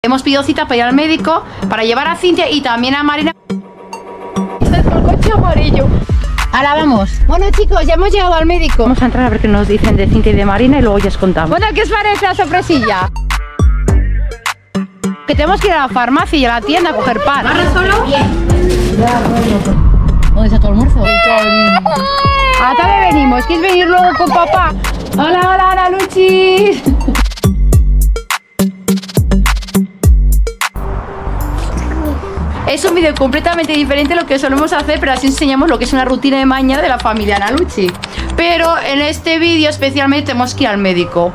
Hemos pedido cita para ir al médico, para llevar a Cintia y también a Marina. Este es el coche amarillo. Ahora vamos. Bueno, chicos, ya hemos llegado al médico. Vamos a entrar a ver qué nos dicen de Cintia y de Marina y luego ya os contamos. Bueno, ¿qué os parece la sorpresilla? Que tenemos que ir a la farmacia y a la tienda a coger pan. ¿Vas solo? Bien. ¿Dónde está tu almuerzo? ¿A dónde venimos? ¿Quieres venir luego con papá? Hola, hola, hola, Luchis. Es un vídeo completamente diferente a lo que solemos hacer, pero así enseñamos lo que es una rutina de mañana de la familia Nalucci. Pero en este vídeo especialmente tenemos que ir al médico.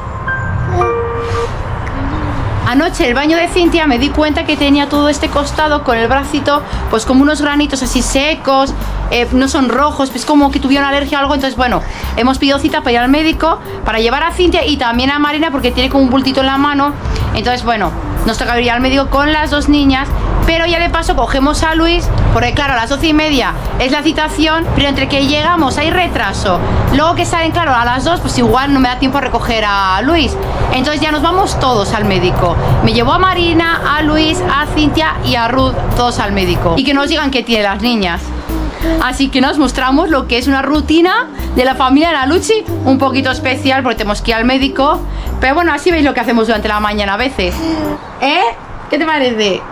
Anoche el baño de Cintia me di cuenta que tenía todo este costado con el bracito, pues como unos granitos así secos, no son rojos, pues como que tuvieron alergia o algo. Entonces bueno, hemos pedido cita para ir al médico, para llevar a Cintia y también a Marina porque tiene como un bultito en la mano. Entonces bueno, nos toca ir al médico con las dos niñas. Pero ya de paso cogemos a Luis, porque claro, a las 12:30 es la citación, pero entre que llegamos hay retraso. Luego que salen, claro, a las 2, pues igual no me da tiempo a recoger a Luis. Entonces ya nos vamos todos al médico. Me llevo a Marina, a Luis, a Cintia y a Ruth, todos al médico. Y que nos digan qué tienen las niñas. Así que nos mostramos lo que es una rutina de la familia Nalucci, un poquito especial porque tenemos que ir al médico. Pero bueno, así veis lo que hacemos durante la mañana a veces. ¿Eh? ¿Qué te parece?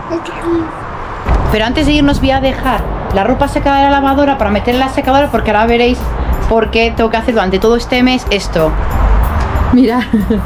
Pero antes de irnos voy a dejar la ropa secada de la lavadora para meter en la secadora, porque ahora veréis por qué tengo que hacer durante todo este mes esto. Mirad.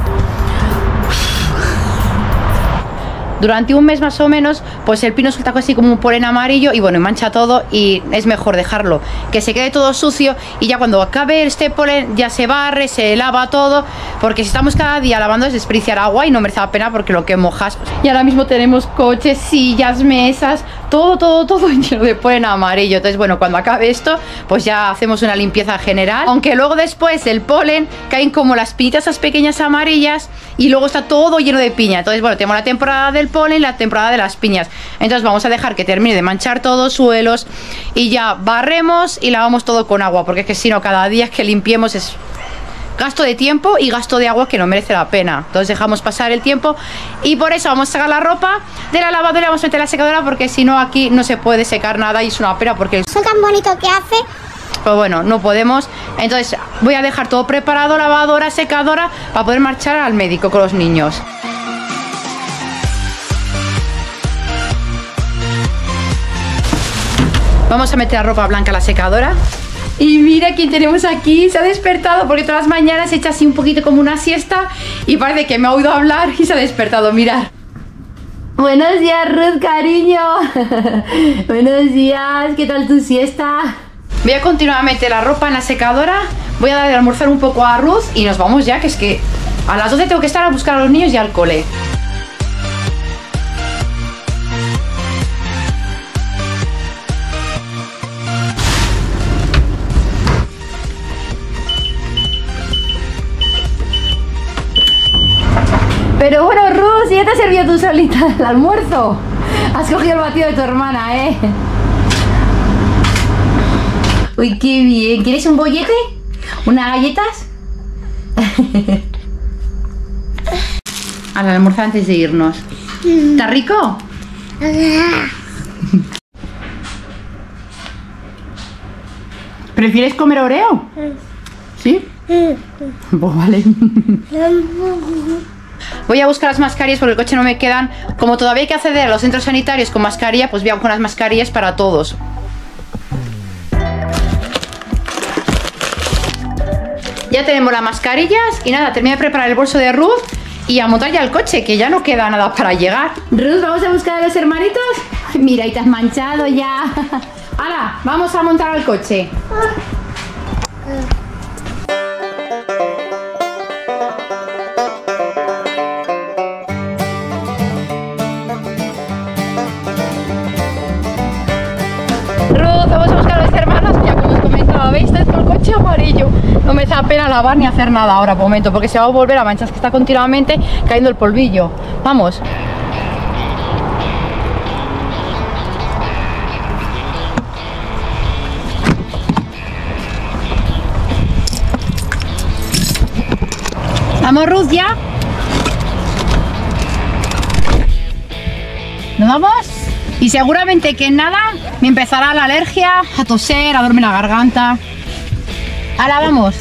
Durante un mes más o menos, pues el pino suelta así como un polen amarillo y bueno, mancha todo y es mejor dejarlo, que se quede todo sucio y ya cuando acabe este polen ya se barre, se lava todo, porque si estamos cada día lavando es desperdiciar agua y no merece la pena porque lo que mojas. Y ahora mismo tenemos coches, sillas, mesas, todo lleno de polen amarillo. Entonces bueno, cuando acabe esto, pues ya hacemos una limpieza general, aunque luego después del polen caen como las pinitas esas pequeñas amarillas y luego está todo lleno de piña. Entonces bueno, tenemos la temporada del polen y la temporada de las piñas. Entonces vamos a dejar que termine de manchar todos suelos y ya barremos y lavamos todo con agua, porque es que si no, cada día que limpiemos es gasto de tiempo y gasto de agua que no merece la pena. Entonces dejamos pasar el tiempo y por eso vamos a sacar la ropa de la lavadora y vamos a meter la secadora, porque si no aquí no se puede secar nada y es una pena porque son tan bonitos que hace. Pero bueno, no podemos. Entonces voy a dejar todo preparado, lavadora, secadora, para poder marchar al médico con los niños. Vamos a meter la ropa blanca a la secadora. Y mira quién tenemos aquí. Se ha despertado porque todas las mañanas se echa así un poquito como una siesta y parece que me ha oído hablar y se ha despertado. Mirad. Buenos días, Ruth, cariño. Buenos días, ¿qué tal tu siesta? Voy a continuar a meter la ropa en la secadora. Voy a dar de almorzar un poco a Ruth y nos vamos ya, que es que a las 12 tengo que estar a buscar a los niños y al cole. Pero bueno, Ruth, si ya te has servido tú solita el almuerzo. Has cogido el batido de tu hermana, ¿eh? Uy, qué bien. ¿Quieres un bollete? ¿Unas galletas? Al almorzar antes de irnos. ¿Está rico? ¿Prefieres comer Oreo? ¿Sí? Pues vale. Voy a buscar las mascarillas porque el coche no me quedan. Como todavía hay que acceder a los centros sanitarios con mascarilla, pues voy a buscar las mascarillas para todos. Ya tenemos las mascarillas y nada, terminé de preparar el bolso de Ruth y a montar ya el coche, que ya no queda nada para llegar. Ruth, ¿vamos a buscar a los hermanitos? Mira, y te has manchado ya. Ahora, vamos a montar al coche. Vamos a buscar a los hermanos, ya como os comentaba, ¿veis? Está con el coche amarillo. No me da pena lavar ni hacer nada ahora por momento, porque se va a volver a manchar, que está continuamente cayendo el polvillo. Vamos. Vamos, Ruth, ya. ¿Nos vamos? Y seguramente que en nada me empezará la alergia, a toser, a dormir la garganta. Ahora vamos.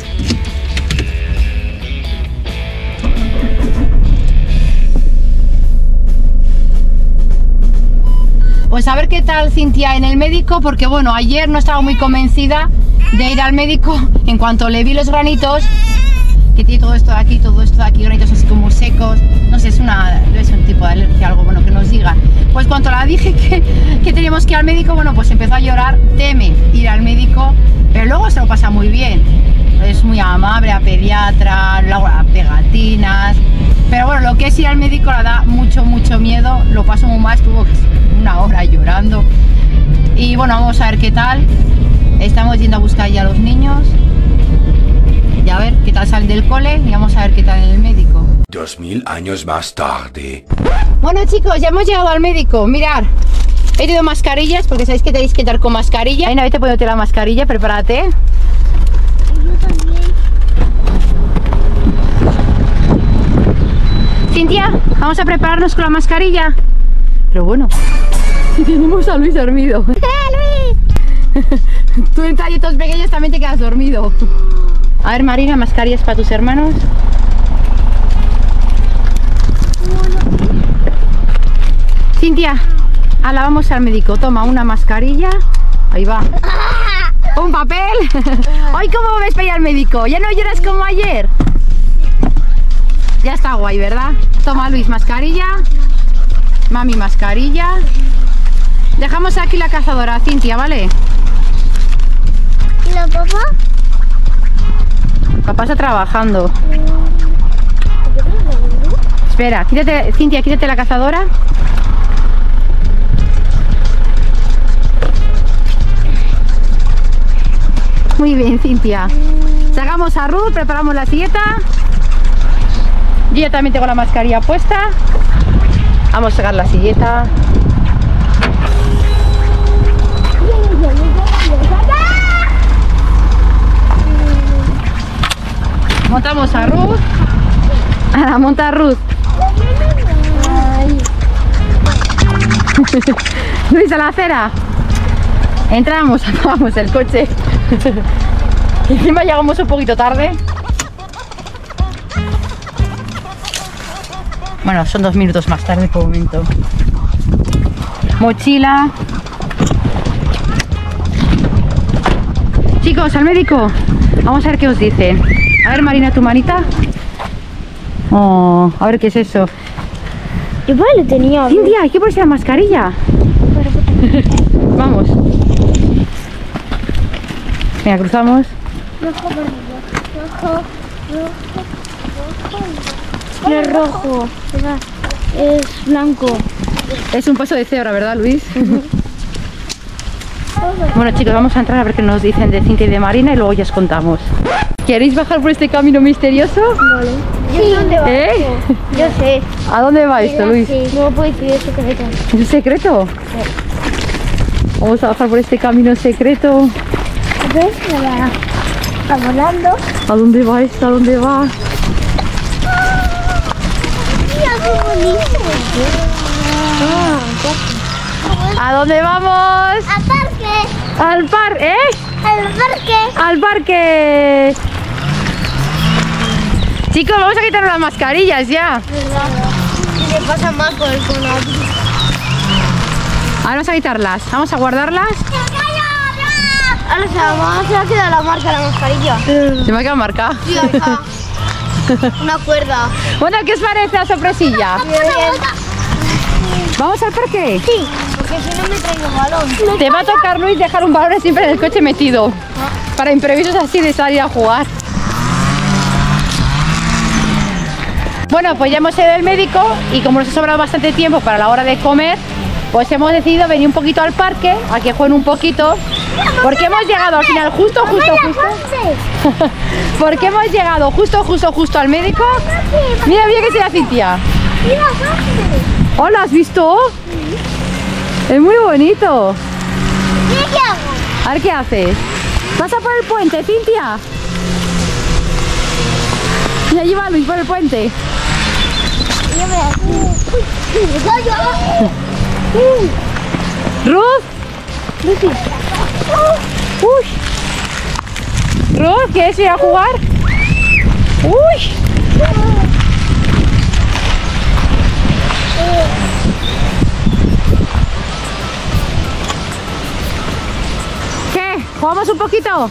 Pues a ver qué tal Cintia en el médico, porque bueno, ayer no estaba muy convencida de ir al médico. En cuanto le vi los granitos, que tiene todo esto de aquí, granitos así como secos, no sé, es un tipo de alergia, algo bueno que nos diga. Pues cuando la dije que teníamos que ir al médico, bueno, pues empezó a llorar, teme ir al médico, pero luego se lo pasa muy bien, es muy amable, a pediatra, luego a pegatinas, pero bueno, lo que es ir al médico la da mucho miedo, lo paso muy mal, estuvo 1 hora llorando. Y bueno, vamos a ver qué tal. Estamos yendo a buscar ya a los niños y a ver qué tal salen del cole y vamos a ver qué tal en el médico. 2000 años más tarde. Bueno chicos, ya hemos llegado al médico. Mirad, he tenido mascarillas porque sabéis que tenéis que entrar con mascarilla. Aina, vete poniéndote la mascarilla, prepárate. Yo también. Cintia, vamos a prepararnos con la mascarilla. Pero bueno, si tenemos a Luis dormido. Luis! Tú en tallitos pequeños también te quedas dormido. A ver Marina, mascarillas para tus hermanos. Cintia, ahora vamos al médico. Toma una mascarilla. Ahí va. Un papel. Hoy cómo ves para ir al médico. ¿Ya no lloras como ayer? Ya está guay, ¿verdad? Toma Luis, mascarilla. Mami, mascarilla. Dejamos aquí la cazadora, Cintia, ¿vale? ¿Y la papá? Papá está trabajando. Espera, quítate, Cintia, quítate la cazadora. Muy bien, Cintia. Sacamos a Ruth, preparamos la silleta. Yo ya también tengo la mascarilla puesta. Vamos a sacar la silleta. Montamos a Ruth. Ahora monta a Ruth. Luis, a la acera. Entramos, apagamos el coche. Encima llegamos un poquito tarde. Bueno, son 2 minutos más tarde por momento. Mochila. Chicos, al médico. Vamos a ver qué os dicen. A ver, Marina, tu manita. Oh, a ver qué es eso. Yo pues lo tenía. Cintia, hay que ponerse la mascarilla. Vamos. Venga, cruzamos. Rojo, rojo, rojo. No es rojo, ¿verdad? Es blanco. Es un paso de cebra, ¿verdad, Luis? Bueno, chicos, vamos a entrar a ver qué nos dicen de Cintia y de Marina y luego ya os contamos. ¿Queréis bajar por este camino misterioso? Vale. Sí, ¿dónde va? Yo sé. ¿A dónde va esto, Luis? Sí. No puedo decir, es secreto. ¿Es un secreto? Sí. Vamos a bajar por este camino secreto. ¿Ves? Está volando. ¿A dónde va esto? ¿A dónde va? Mira qué bonito. ¿A dónde vamos? Al parque. Al parque, ¿eh? Al parque. Al parque. Chicos, vamos a quitarnos las mascarillas ya. ¿Qué pasa más con el coronavirus? Ahora vamos a quitarlas, vamos a guardarlas. Ahora se ha quedado la marca de la mascarilla. Se me ha quedado marcada. Sí, hija. Una cuerda. Bueno, ¿qué os parece la sorpresilla? ¿Vamos al parque? Sí, porque si no me traigo balón. Te va a tocar, Luis, dejar un balón siempre en el coche metido. Para imprevistos así de salir a jugar. Bueno, pues ya hemos ido del médico y como nos ha sobrado bastante tiempo para la hora de comer, pues hemos decidido venir un poquito al parque, a que jueguen un poquito, porque hemos llegado al final justo. Porque hemos llegado justo al médico. Mira, mira que se da Cintia. Hola, ¿has visto? Es muy bonito. ¿Y qué hago? A ver qué haces. Pasa por el puente, Cintia. Y allí va Luis por el puente. Ruth. Uy. Ruth, ¿quieres ir a jugar? Uy. ¿Qué? ¿Jugamos un poquito?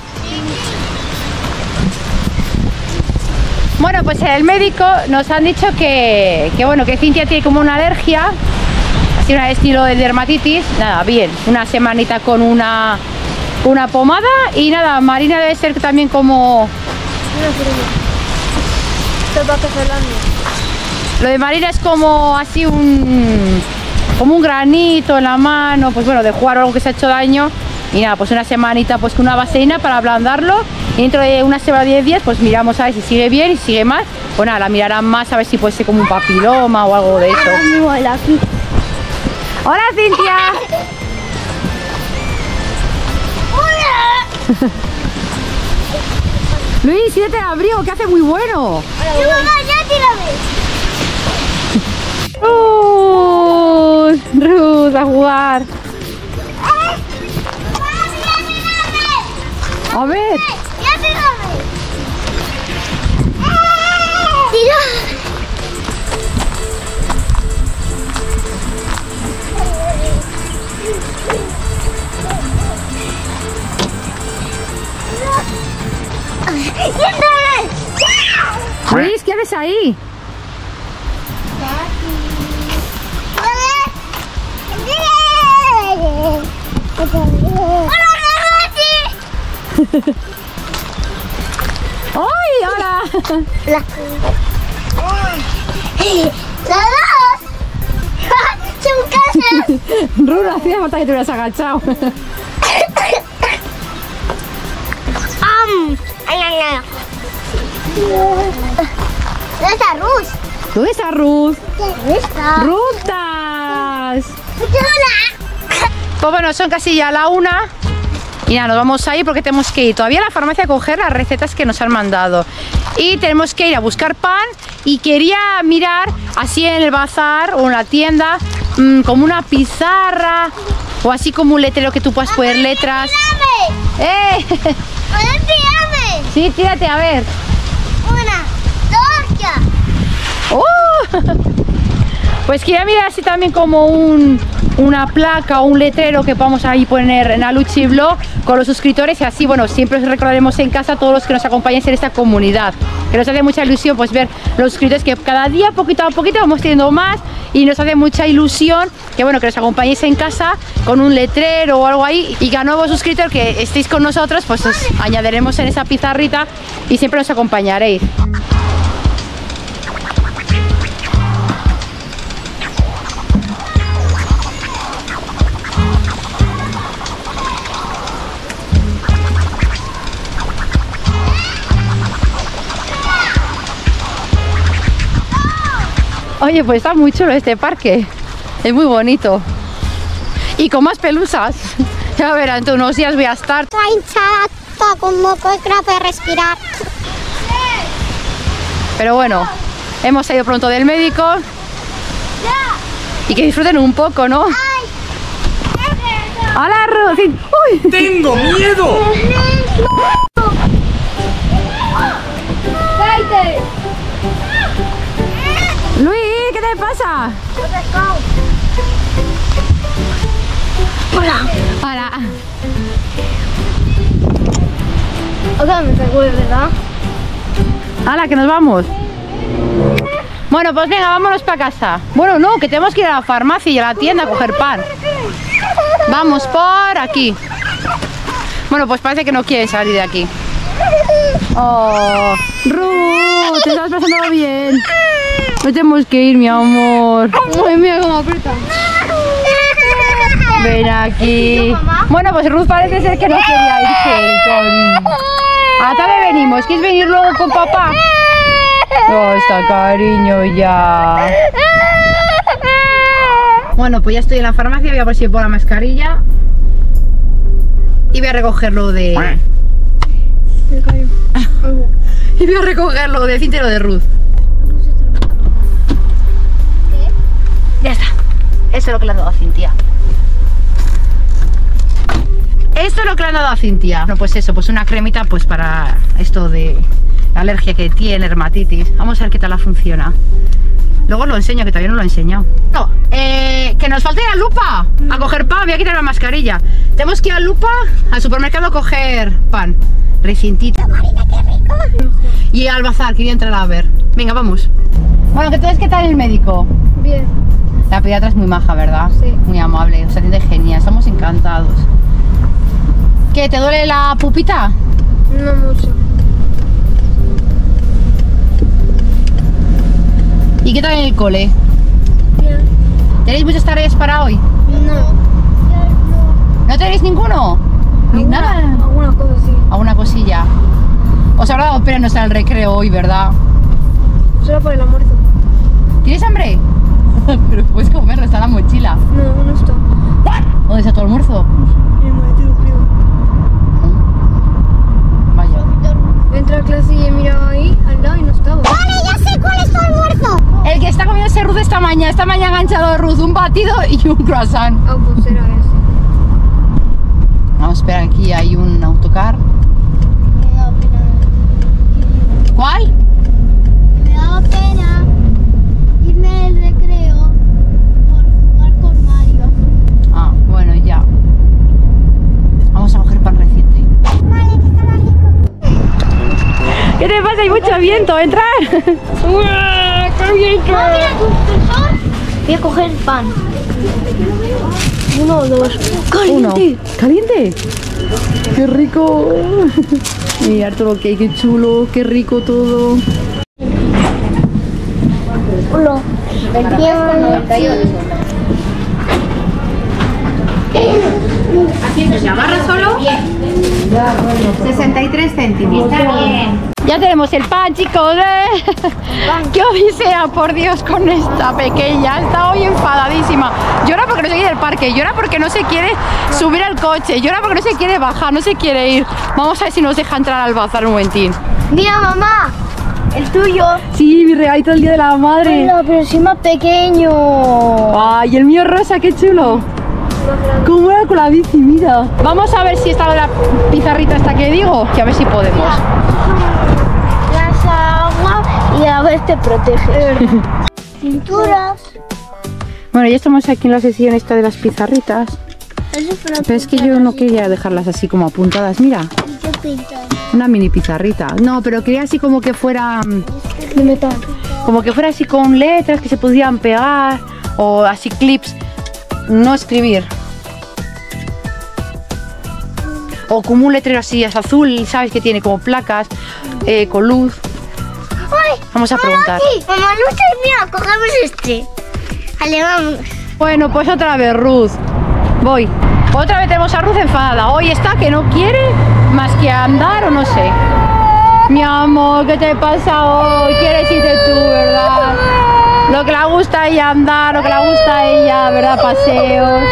Bueno, pues el médico nos han dicho que bueno, que Cintia tiene como una alergia, así un estilo de dermatitis. Nada, bien, una semanita con una pomada y nada, Marina debe ser también como... Lo de Marina es como así como un granito en la mano, pues bueno, de jugar o algo que se ha hecho daño. Y nada, pues una semanita pues con una vaselina para ablandarlo. Y dentro de una semana 10 días pues miramos a ver si sigue bien y si sigue mal. Pues nada, la mirarán más a ver si puede ser como un papiloma o algo de eso. ¡Hola, Cintia! Luis, siéntate el abrigo que hace muy bueno. Ruth, a jugar. A ver. Luis, ¿qué haces ahí? ¡Ay, hola! Rura, hacía falta que te hubieras agachado. ¿Dónde está Ruth? ¿Dónde está Ruth? ¿Dónde está? ¡Rutas! Pues bueno, son casi ya la 1. Y nada, nos vamos a ir porque tenemos que ir todavía a la farmacia a coger las recetas que nos han mandado. Y tenemos que ir a buscar pan. Y quería mirar así en el bazar o en la tienda como una pizarra o así como un letrero que tú puedas poner letras. ¡Eh! ¡Tírame! Sí, tírate, a ver. 1, 2, ya. Pues quería mirar así también como una placa o un letrero que podamos ahí poner en Aluchi Blog con los suscriptores y así, bueno, siempre os recordaremos en casa a todos los que nos acompañen en esta comunidad, que nos hace mucha ilusión pues ver los suscriptores que cada día poquito a poquito vamos teniendo más y nos hace mucha ilusión que bueno, que nos acompañéis en casa con un letrero o algo ahí y que a nuevos suscriptores que estéis con nosotros pues os añadiremos en esa pizarrita y siempre nos acompañaréis. Oye, pues está muy chulo este parque. Es muy bonito. Y con más pelusas. Ya verán, en unos días voy a estar. Está hinchada con moco y que no puede respirar. Pero bueno, hemos salido pronto del médico. Y que disfruten un poco, ¿no? ¡Hola, Ruth! ¡Uy! ¡Tengo miedo! Luis, ¿qué te pasa? Hola. Hola. Otra me pegó, ¿verdad? Hola, que nos vamos. Bueno, pues venga, vámonos para casa. Bueno, no, que tenemos que ir a la farmacia y a la tienda a coger pan. Vamos por aquí. Bueno, pues parece que no quieren salir de aquí. Oh, Ruth, te estás pasando bien. Nos tenemos que ir, mi amor. Ay, mira cómo aprieta. Ven aquí. Bueno, pues Ruth parece ser que no quería irse con... ¿A dónde venimos? ¿Quieres venir luego con papá? Oh, está cariño ya. Bueno, pues ya estoy en la farmacia. Voy a ver si pongo la mascarilla. Y voy a recogerlo de... Y voy a recogerlo de Cintia y lo de Ruth. Ya está. Eso es lo que le han dado a Cintia. Esto es lo que le han dado a Cintia. No, pues eso, pues una cremita pues para esto de la alergia que tiene, dermatitis. Vamos a ver qué tal la funciona. Luego lo enseño, que todavía no lo he enseñado. No, que nos falta ir a Lupa a coger pan. Voy a quitar la mascarilla. Tenemos que ir a Lupa, al supermercado, a coger pan. Recintita. Marina, qué rico. Y al bazar, quería entrar a ver. Venga, vamos. Bueno, ¿qué tal el médico? Bien. La pediatra es muy maja, ¿verdad? Sí. Muy amable, os atiende genial, estamos encantados. ¿Qué, te duele la pupita? No mucho. ¿Y qué tal en el cole? Bien. ¿Tenéis muchas tareas para hoy? No. ¿No tenéis ninguno? ¿Ni nada? Alguna cosa sí. ¿Alguna cosilla? Os habrá dado pena no estar al recreo hoy, ¿verdad? Solo por el almuerzo. ¿Tienes hambre? Pero puedes comerlo, está en la mochila. No, no está. ¿Dónde está tu almuerzo? En el maletero, creo. Vaya. Entré a clase y he mirado ahí al lado y no estaba. Vale, ya sé cuál es tu almuerzo. El que está comiendo ese Ruth esta mañana. Esta mañana ha enganchado Ruth un batido y un croissant. Ah, pues era ese. Vamos a esperar, aquí hay un autocar. Me da pena. ¿Cuál? Me da pena irme al recreo por jugar con Mario. Ah, bueno, ya. Vamos a coger pan reciente. Vale, que está más rico. ¿Qué te pasa? Hay mucho viento, entrar. ¡Qué viento! Voy a coger el pan. Uno o dos. ¡Caliente! ¿Caliente? ¡Qué rico! Mira todo lo que hay, qué chulo, qué rico todo. Uno. ¿Se agarra solo? 63 céntimos. Está bien. Ya tenemos el pan, chicos, ¿eh? ¡Qué odisea, por Dios, con esta pequeña! Está hoy enfadadísima. Llora porque no se quiere ir al parque, llora porque no se quiere subir al coche, llora porque no se quiere bajar, no se quiere ir. Vamos a ver si nos deja entrar al bazar un momentín. Mira, mamá. El tuyo. Sí, mi regalito del Día de la Madre. Hola, pero soy más pequeño. ¡Ay, el mío rosa, qué chulo! ¿Cómo era con la bici? Mira. Vamos a ver si está la pizarrita esta que digo, que a ver si podemos. Las aguas y a ver te protege. Pinturas. Bueno, ya estamos aquí en la sección esta de las pizarritas. Pero es que yo no quería dejarlas así como apuntadas. Mira, ¿Qué pintas? una mini pizarrita. No, pero quería así como que fuera... De metal. Como que fuera así con letras que se pudieran pegar. O así clips. No escribir. O como un letrero así es azul, ¿sabes? Que tiene como placas con luz. Vamos a preguntar. Sí, mamá, Lucha, mira, cogemos este. Vale, vamos. Bueno, pues otra vez Ruth. Voy. Otra vez tenemos a Ruth enfadada. Hoy está que no quiere más que andar o no sé. Mi amor, ¿qué te pasa hoy? Quieres irte tú, ¿verdad? Lo que le gusta a ella andar, lo que le gusta a ella, ¿verdad? Paseos.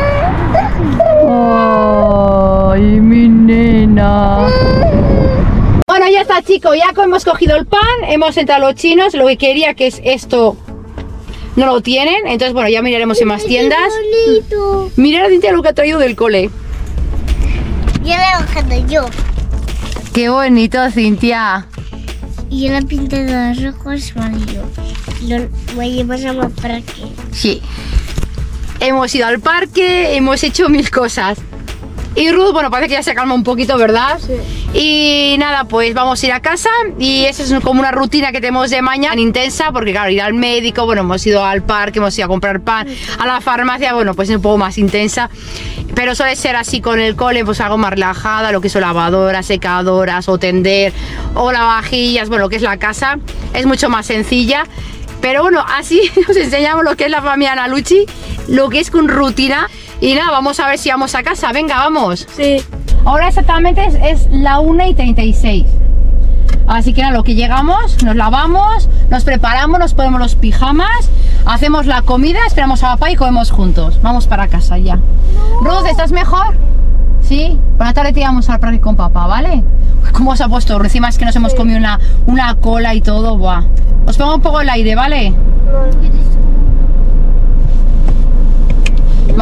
Ay, mi nena. Bueno, ya está, chicos. Ya hemos cogido el pan, hemos entrado a los chinos. Lo que quería, que es esto, no lo tienen. Entonces, bueno, ya miraremos en más tiendas. Qué bonito. Mirad, Cintia, lo que ha traído del cole. Ya la he bajado yo. Qué bonito, Cintia. Y yo la pinté de rojos amarillo. Lo voy a llevar a parque. Sí. Hemos ido al parque, hemos hecho mil cosas. Y Ruth, bueno, parece que ya se calma un poquito, ¿verdad? Sí. Y nada, pues vamos a ir a casa. Y esa es como una rutina que tenemos de mañana intensa, porque claro, ir al médico, bueno, hemos ido al parque, hemos ido a comprar pan, a la farmacia, bueno, pues es un poco más intensa. Pero suele ser así con el cole, pues algo más relajada, lo que son lavadoras, secadoras, o tender, o lavavajillas, bueno, lo que es la casa, es mucho más sencilla. Pero bueno, así os enseñamos lo que es la familia Nalucci, lo que es con rutina. Y nada, vamos a ver si vamos a casa. Venga, vamos. Sí. Ahora exactamente es la 1:36. Así que nada, lo que llegamos, nos lavamos, nos preparamos, nos ponemos los pijamas, hacemos la comida, esperamos a papá y comemos juntos. Vamos para casa ya. Ruth, ¿estás mejor? Sí. Por la tarde te íbamos al parque con papá, ¿vale? ¿Cómo se ha puesto? Encima es que nos hemos comido una cola y todo. Buah. Os pongo un poco el aire, ¿vale?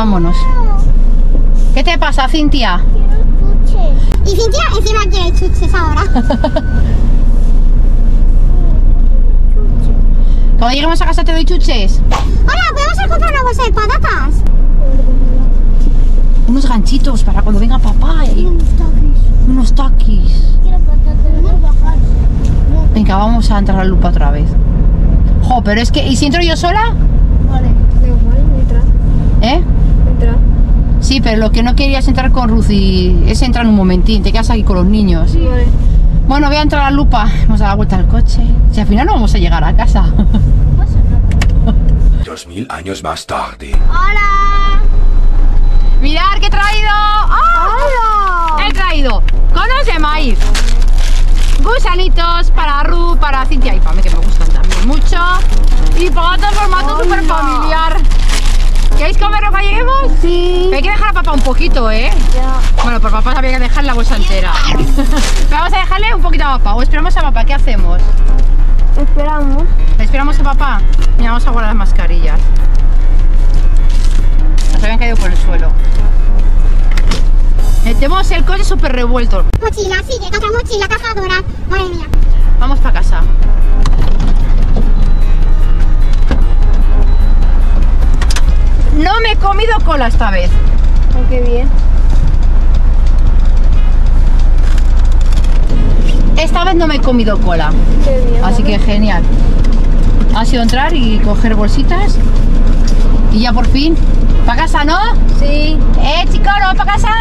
vámonos. ¿Qué te pasa, Cintia? Quiero chuches. Y Cintia encima quiere chuches ahora. Cuando lleguemos a casa te doy chuches. Hola, ¿podemos ir a comprar una bolsa de patatas? Unos ganchitos para cuando venga papá. Unos taquis. Quiero patatas. Podemos bajar. Venga, vamos a entrar a la lupa otra vez. Jo, pero es que... ¿Y si entro yo sola? Vale. Da igual, entra. ¿Eh? Entra. Sí, pero lo que no quería es entrar con Ruth y es entrar un momentín. Te quedas aquí con los niños. Vale. Bueno, voy a entrar a la lupa. Hemos dado la vuelta al coche. Si al final no vamos a llegar a casa. 2000 años más tarde. Hola. Mirad que he traído. ¡Oh! He traído conos de maíz, gusanitos para Ruth, para Cintia y para mí, que me gustan también mucho. Y patatas en formato súper familiar. ¿Queréis comer lo que lleguemos? Sí. Hay que dejar a papá un poquito, ¿eh? Ya. Bueno, por papá había que dejar la bolsa entera. Pero vamos a dejarle un poquito a papá. O esperamos a papá. ¿Qué hacemos? Esperamos. ¿Esperamos a papá? Mira, vamos a guardar las mascarillas. Nos habían caído por el suelo. Metemos el coche súper revuelto. Mochila, sí, que otra mochila, cazadora. Madre mía. Vamos para casa. No me he comido cola esta vez. Oh, qué bien. Esta vez no me he comido cola. Qué bien. Así que genial. Ha sido entrar y coger bolsitas. Y ya por fin. ¿Para casa, no? Sí. Chicos, ¿no? ¿Para casa?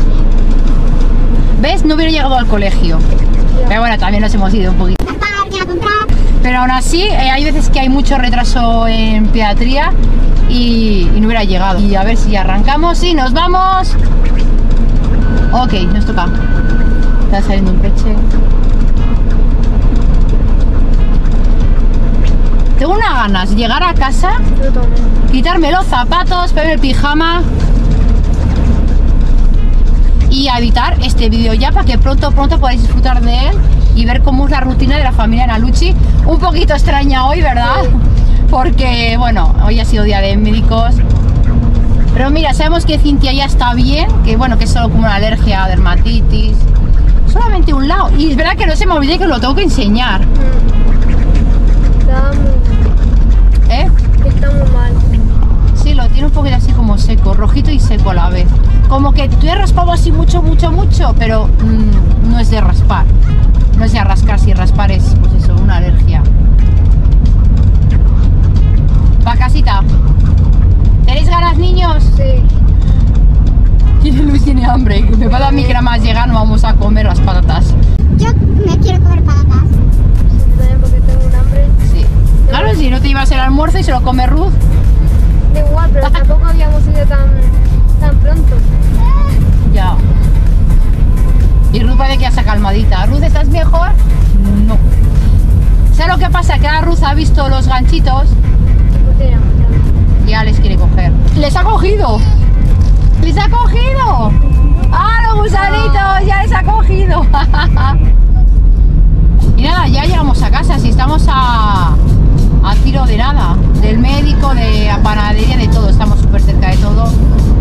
¿Ves? No hubiera llegado al colegio. Pero bueno, también nos hemos ido un poquito. Para comprar. Pero aún así, hay veces que hay mucho retraso en pediatría y no hubiera llegado. Y a ver si arrancamos y nos vamos. Ok, nos toca. Está saliendo un coche. Tengo unas ganas de llegar a casa, Yo también. quitarme los zapatos, ponerme el pijama y a editar este vídeo ya para que pronto podáis disfrutar de él y ver cómo es la rutina de la familia Nalucci. Un poquito extraña hoy, ¿verdad? Porque, bueno, hoy ha sido día de médicos. Pero mira, sabemos que Cintia ya está bien, que bueno, que es solo como una alergia, dermatitis. Solamente un lado. Y es verdad que no se me olvide que lo tengo que enseñar. Está muy, ¿Eh? está muy mal. Sí, lo tiene un poquito así como seco, rojito y seco a la vez. Como que tú has raspado así mucho, pero no es de raspar. No es de rascar, si raspar es, pues eso, una alergia. Va, casita. ¿Tenéis ganas, niños? Sí. Y Luis tiene hambre. Me pasa a mí que nada más llegar no vamos a comer las patatas. Yo me quiero comer patatas. Sí, también porque tengo un hambre. Sí. Claro, si no te ibas el almuerzo y se lo come Ruth. Da igual, pero tampoco habíamos ido tan pronto. Ya. Y Ruth parece que ya está calmadita. Ruth, ¿estás mejor? No. ¿Sabes lo que pasa? Que ahora Ruth ha visto los ganchitos Porque era muy tarde. y ya les quiere coger. ¡Les ha cogido! ¡Les ha cogido! ¡Ah, los gusanitos! ¡Ya les ha cogido! Y nada, ya llegamos a casa. Si estamos a tiro de nada. Del médico, de la panadería, de todo. Estamos súper cerca de todo.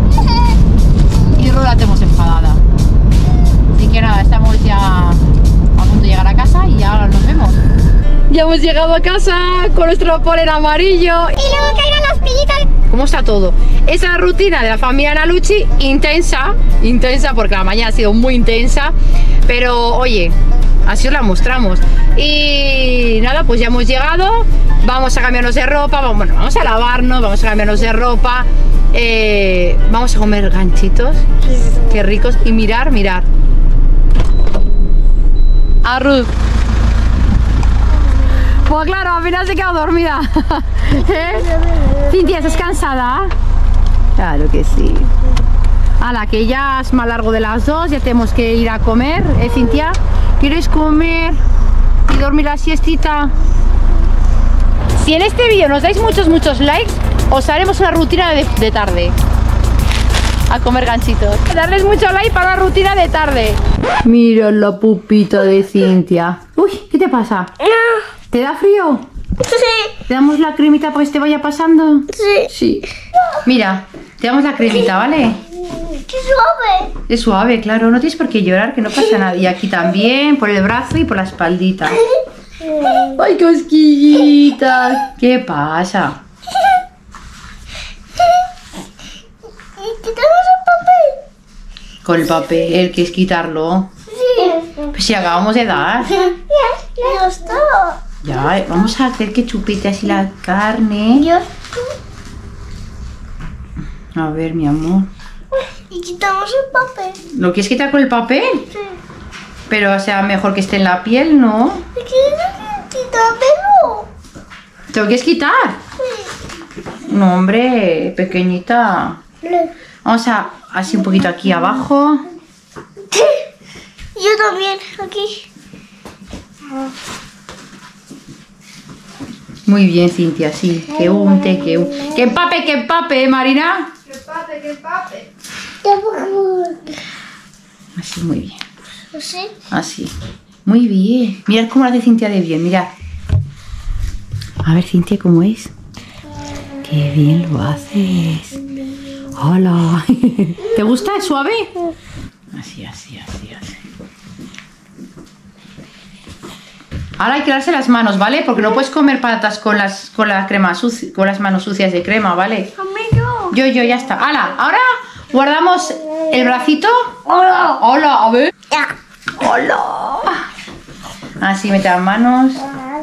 Y Ruth la tenemos enfadada. Así que nada, estamos ya a punto de llegar a casa y ya nos vemos. Ya hemos llegado a casa con nuestro polen amarillo. Y luego caerán las pillitas. ¿Cómo está todo? Esa es la rutina de la familia Nalucci, intensa porque la mañana ha sido muy intensa, pero oye, así os la mostramos. Y nada, pues ya hemos llegado, vamos a cambiarnos de ropa, bueno, vamos a lavarnos, vamos a cambiarnos de ropa, vamos a comer ganchitos, qué ricos, y mirar. A Ruth. Pues claro, al final se quedó dormida. ¿Eh? Cintia, ¿estás cansada? Claro que sí. Ala, que ya es más largo de las 2, ya tenemos que ir a comer. Cintia, ¿quieres comer y dormir la siestita? Si en este vídeo nos dais muchos likes, os haremos una rutina de tarde. A comer ganchitos. Darles mucho like para la rutina de tarde. Mira la pupita de Cintia. Uy, ¿qué te pasa? ¿Te da frío? Sí. ¿Te damos la cremita para que te vaya pasando? Sí. Sí. Mira, Te damos la cremita, ¿vale? ¡Qué suave! Es suave, claro, no tienes por qué llorar, que no pasa nada. Y aquí también, por el brazo y por la espaldita. ¡Ay, cosquillitas! ¿Qué pasa? ¿Quitamos el papel? Con el papel, que es quitarlo. Sí. Pues si acabamos de dar. Ya está. Ya, vamos a hacer que chupete así la carne. Ya. A ver, mi amor. Y quitamos el papel. ¿Lo quieres quitar con el papel? Sí. Pero, o sea, mejor que esté en la piel, ¿no? Quítamelo. ¿Te lo quieres quitar? No, hombre, pequeñita. Vamos a, así un poquito aquí abajo. Yo también, aquí. Muy bien, Cintia, sí. Que unte, que unte. ¡Que empape, Marina! ¡Qué pape, qué pape! Así, muy bien. ¿Sí? Así. Muy bien. Mirad cómo lo hace Cintia de bien, mirad. A ver, Cintia, ¿cómo es? ¡Qué bien lo haces! ¡Hola! ¿Te gusta? ¿Es suave? Así, así, así, así. Ahora hay que darse las manos, ¿vale? Porque no puedes comer patatas con la crema sucia, con las manos sucias de crema, ¿vale? Amigo. Yo, ya está. ¡Hala! Ahora guardamos el bracito. Hola. ¡Hola! A ver. Ya. ¡Hola! Así, mete las manos.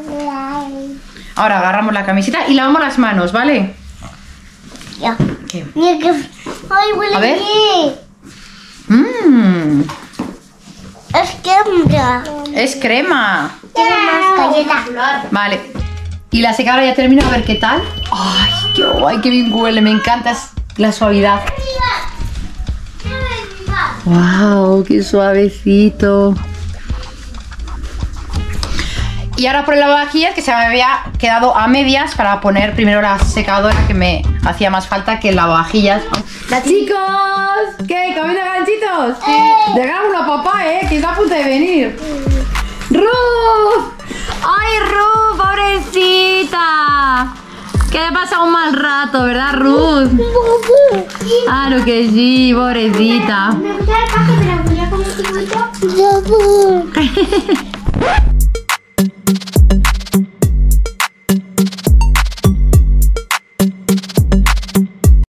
Ahora agarramos la camiseta y lavamos las manos, ¿vale? Ya. ¿Qué? Mira que... Ay, huele A ver. bien. Es crema. Es crema. Tiene más galleta. Vale. Y la secadora ya terminó, a ver qué tal. ¡Ay, qué guay! ¡Qué bien huele! Me encanta la suavidad. ¡Wow! ¡Qué suavecito! Y ahora por el lavavajillas, que se me había quedado a medias para poner primero la secadora, que me hacía más falta que el lavavajillas. ¡Chicos! ¿Qué? ¿Comiendo ganchitos? Llegamos a papá, que está a punto de venir. ¡Ruth! ¡Ay, Ruth! ¡Pobrecita! Que le pasa un mal rato, ¿verdad, Ruth? Claro que sí, pobrecita. Me gusta el paje, pero voy a comer chiquito.